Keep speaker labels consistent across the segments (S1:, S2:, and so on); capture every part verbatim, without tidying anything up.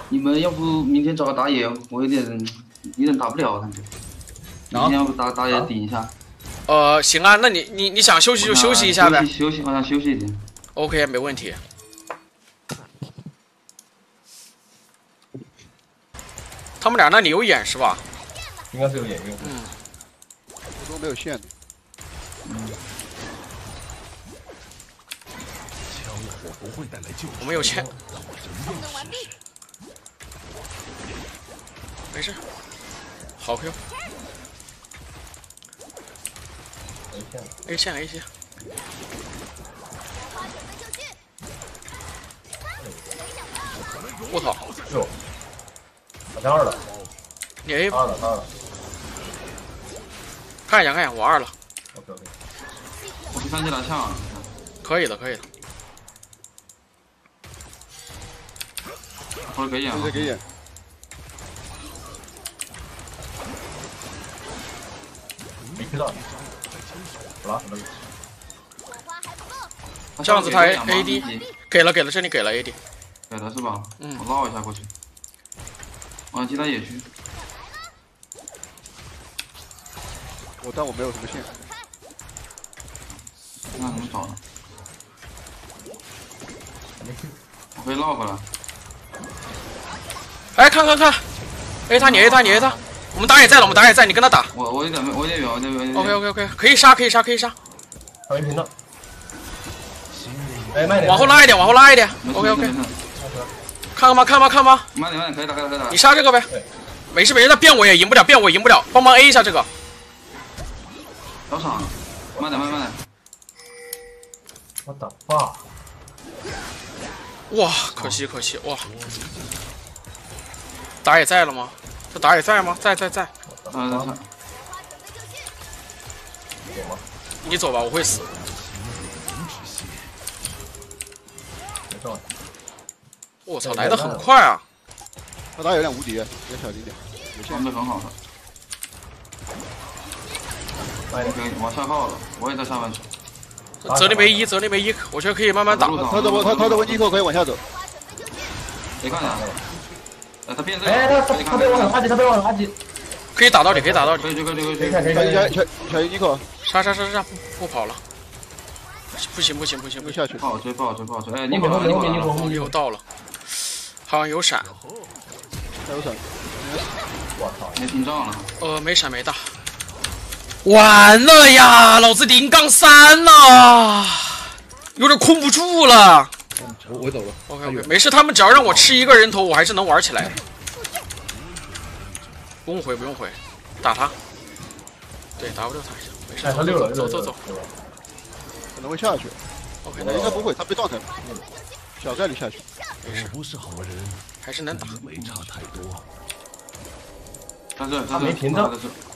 S1: 你们要不明天找个打野，我有点有点打不了感觉。明天要不打打野顶一下？
S2: 呃，行啊，那你你你想休息就休息一下呗。
S1: 休息，我想休息一点。
S2: OK， 没问题。他们俩那里有眼是吧？
S3: 应该是有眼用。
S2: 嗯。
S4: 我都没有线的。
S1: 嗯。
S2: 我们有线。没事。好 Q。A 线 A 线。我操！
S3: 哟，好像二了。
S2: 你 A
S3: 二了二了。
S2: 看一下看一下，我二了。
S3: OK OK。
S1: 我去三级拿枪。
S2: 可以的可以的。
S1: 或者给眼。
S4: 给眼。
S3: 没看到。好了，
S2: 这样子他 A D 给了给了，这里给了 A D，
S1: 给了是吧？
S2: 嗯，
S1: 我绕一下过去。我想击他野区。
S4: 我但我没有什么线。
S1: 那怎么找呢？我可以绕过来。
S2: 哎，看看看 ，A 他你 A 他你 A 他，我们打野在了，我们打野在，你跟他打。
S1: 我我有点没，我有点远，我有点远。
S2: OK OK OK， 可以杀可以杀可以杀。
S3: 没平的。哎，慢点。
S2: 往后拉一点，往后拉一点。OK OK。看看吧看吧看吧。
S1: 慢点慢点，可以打可以打可以打。
S2: 你杀这个呗。没事没事，那变我也赢不了，变我赢不了，帮忙 A 一下这个。
S1: 老场，慢点慢点慢点。
S3: 我的妈！
S2: 哇，可惜可惜哇！打野在了吗？这打野在吗？在在在。
S1: 嗯在在。
S2: 你走吧，我会死。我操，来的很快啊！
S4: 他打有点无敌，别小心点。
S1: 装备很好的。OK， 往下靠了，我也在下半场。
S2: 泽林没一，泽林没一，我觉得可以慢慢打。
S4: 他的他他的温基克可以往下走。
S1: 别看了。哎，他变这个。
S3: 哎，他他他被忘了垃圾，他被忘了垃圾。
S2: 可以打到底，可以打到底。
S1: 可以可以可以可以。
S3: 可以看可以看。
S4: 小小小尼克。
S2: 杀杀杀杀！不跑了。不行不行不行不行！
S4: 下去。
S1: 不好追不好追不好追！哎，尼克
S3: 后面
S1: 尼克
S3: 后面尼克后面
S2: 又到了，好像有闪。
S4: 还有闪。
S3: 我操！
S1: 没屏障了。
S2: 呃，没闪没大。完了呀，老子零杠三了，有点控不住了。
S5: 我我走了。
S2: OK OK， 没事，他们只要让我吃一个人头，我还是能玩起来的。不用回不用回，打他。对 W 他一下，没事。
S3: 哎，他溜了，
S2: 走走走。
S4: 可能会下去。
S2: OK，
S4: 应该不会，他被撞成，小概率下去。
S2: 没事，
S5: 不是好人，
S2: 还是能打。
S5: 没差太多。
S1: 在这，
S3: 他没屏障。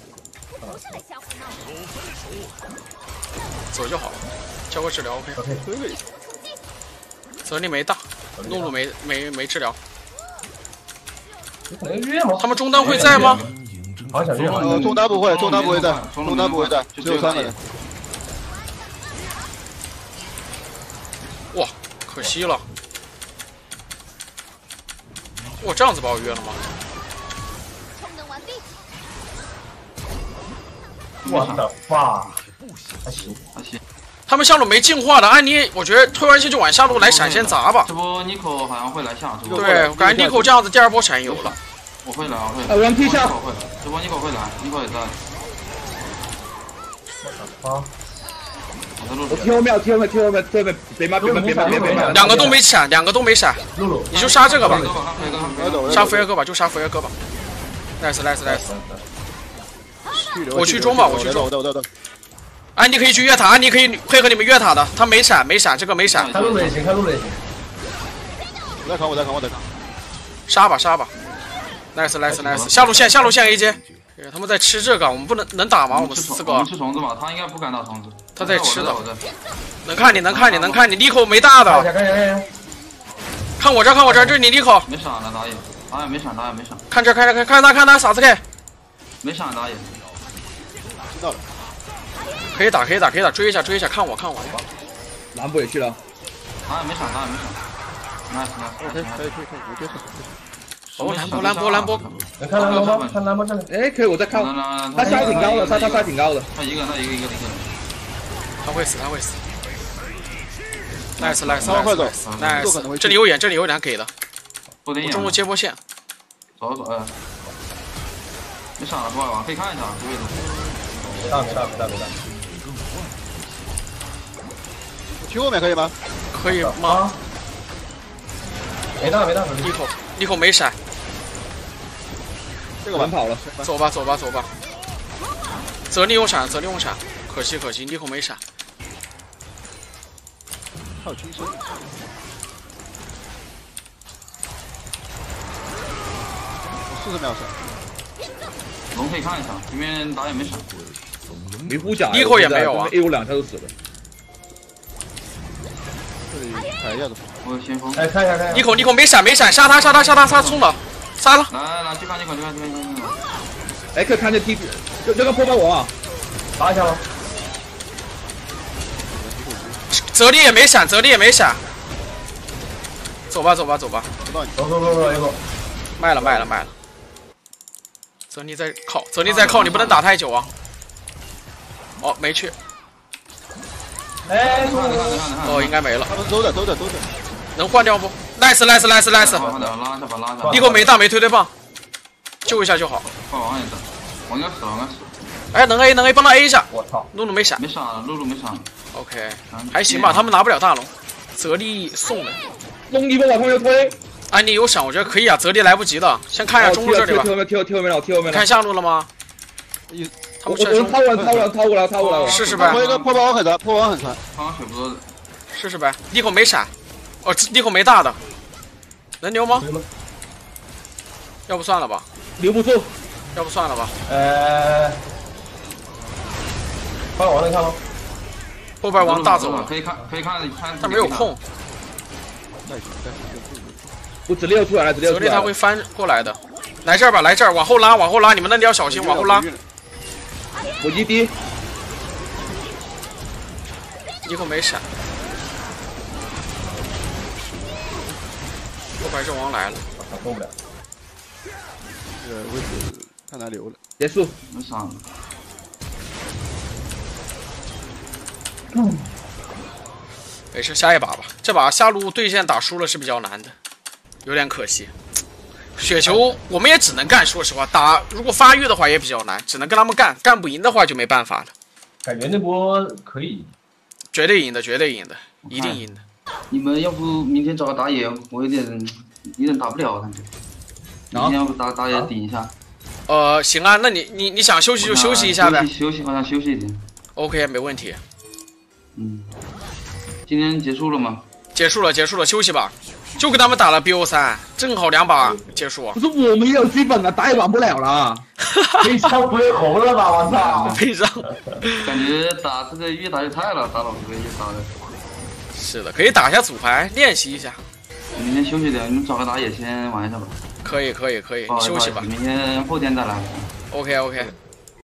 S2: 走就好，交个治疗 OK。
S3: OK。
S2: 泽林没大，露露没没没治疗。
S3: 能约吗？
S2: 他们中单会在吗？
S3: 好想约。
S4: 呃，中单不会，中单不会在，中单不会在，只有三个人。
S2: 哇，可惜了。哇，这样子把我约了吗？
S3: 我的妈！还行
S1: 还行。
S2: 他们下路没进化的，按理我觉得推完线就往下路来闪现砸吧。
S1: 这波尼克好像会来下，这波。
S2: 对，我感觉尼克这样子第二波闪有了。
S1: 我会来，我会来。
S5: 呃，我让踢下。
S1: 这波尼克会来，尼克也在。
S3: 啊！
S5: 我贴后面，贴后面，贴后面，贴后面，别骂，别骂，别骂，别骂！
S2: 两个都没闪，两个都没闪。
S3: 露露，
S2: 你就杀这个吧，杀
S4: 福
S2: 耶哥吧，就杀福耶哥吧。nice nice nice。我去中吧，我去中。
S4: 我我我
S2: 安妮可以去越塔，安妮可以配合你们越塔的，他没闪，没闪，这个没闪。
S3: 看露露也行，看露露也行。
S4: 我在扛，我在扛，我在扛。
S2: 杀吧杀吧 ，nice nice nice。下路线下路线 A J， 他们在吃这个，我们不能能打吗？我们四个。
S1: 吃虫子吧，他应该不敢打虫子。
S2: 他在吃的。能看你能看你能看你，利口没大的。看我这看我这，这是你利口。
S1: 没闪了打野，打野没闪，打野没闪。
S2: 看这看这看看他看他傻子 K。
S1: 没闪打野。
S4: 知道了。
S2: 可以打可以打可以打，追一下追一下，看我看我。
S5: 蓝部也去了。
S1: 打野没闪打野没闪。nice nice。
S4: 可以可以可以可以，我接受。
S2: 哦，兰博兰博兰博，
S3: 你看兰博吗？看兰博这里。
S5: 哎，可以，我在靠。他杀挺高的，他他杀挺高的。
S1: 他一个，他一个一个一个。
S2: 他会死，他会死。nice nice
S4: 快走
S2: nice， 这里有眼，这里有眼给的。
S1: 我
S2: 中路接波线。
S1: 走走，哎。没杀了，不好吧？可以看一下这位置。
S3: 没大没大没大没大。
S4: 去后面可以吗？
S2: 可以吗？
S3: 没大没大，
S2: 利口利口没闪。
S4: 这个
S5: 完跑了。
S2: 走吧走吧走吧。泽利用闪，泽利用闪，可惜可惜，利口没闪。
S4: 还有轻松。四十秒闪。
S1: 龙可以看一下，对面打野没闪。
S5: 没呼甲，
S2: 利口也没有啊。
S5: A 有两下就死了。
S4: 这里踩一下子。
S1: 我有先锋。
S3: 哎，看一下看一下。
S2: 利口利口没闪没闪，杀他杀他杀他杀冲了，杀了。
S1: 来来来，去看去看去看去看去看。
S5: 哎，可以看见 T P， 这这个破包王啊，
S3: 打一下吗？
S2: 泽利也没闪，泽利也没闪。走吧走吧走吧。
S3: 走走走走，一个。
S2: 卖了卖了卖了。泽利在靠，泽利在靠，你不能打太久啊。哦，没去。
S3: 哎，
S2: 哦，应该没了。
S4: 他们走着走着走着。
S2: 能换掉不 ？nice nice nice nice。
S1: 拉下吧拉下。
S2: 利口没大没推推棒，救一下就好。
S1: 换王也在，我应该死了，我应该死。
S2: 哎，能 A 能 A，帮他 A 一下。
S3: 我操，
S2: 露露没闪。
S1: 没闪，露露没闪。
S2: OK， 还行吧，他们拿不了大龙。泽利送的。
S5: 龙一波往后面推。
S2: 安妮有闪，我觉得可以啊。泽利来不及的，先看一下中路这里吧。
S5: 踢后面踢后踢后面了，踢后面了。
S2: 看下路了吗？他们
S5: 我我掏过来掏过来掏过来掏过来。
S2: 试试呗。
S4: 我一个破包王很长，破包王很长。
S1: 刚刚血不多的。
S2: 试试呗。利口没闪。哦，利口没大的。能留吗？要不算了吧。
S5: 留不住。
S2: 要不算了吧。
S3: 呃，后边王能看吗？
S2: 后边王大走了，
S1: 可以看可以看看。
S2: 但没有空。
S5: 我直接要出来了，直接要出来了。
S2: 泽利他会翻过来的。来这儿吧，来这儿，往后拉，往后拉，你们那里要小心，往后拉。
S5: 我一滴。
S2: 一口没闪。后边这王来了，
S3: 受不了。
S4: 这个位置太难留了。
S5: 结束。
S1: 没闪了。
S2: 嗯。没事，下一把吧。这把下路对线打输了是比较难的，有点可惜。雪球我们也只能干，说实话，打如果发育的话也比较难，只能跟他们干，干不赢的话就没办法了。
S3: 感觉那波可以，
S2: 绝对赢的，绝对赢的，一定赢的。
S1: 你们要不明天找个打野，我有点有点打不了，感觉。明天要不打打野顶一下。
S2: 呃，行啊，那你你你想休息就休息一下呗。
S1: 休息，我想休息一点。
S2: OK， 没问题。
S1: 嗯。今天结束了吗？
S2: 结束了，结束了，休息吧。就跟他们打了 B O 三，正好两把结束啊。
S5: 不是我们也有基本的，打也玩不了了。
S3: 悲伤不会红了吧？我操！
S2: 悲伤。
S1: 感觉打这个越打越菜了，打老哥越打的。
S2: 是的，可以打一下组牌，练习一下。
S1: 明天休息点，你们找个打野先玩一下吧。
S2: 可以，可以，可以，
S1: 你
S2: 休息吧。
S1: 明天后天再来。
S2: OK，OK。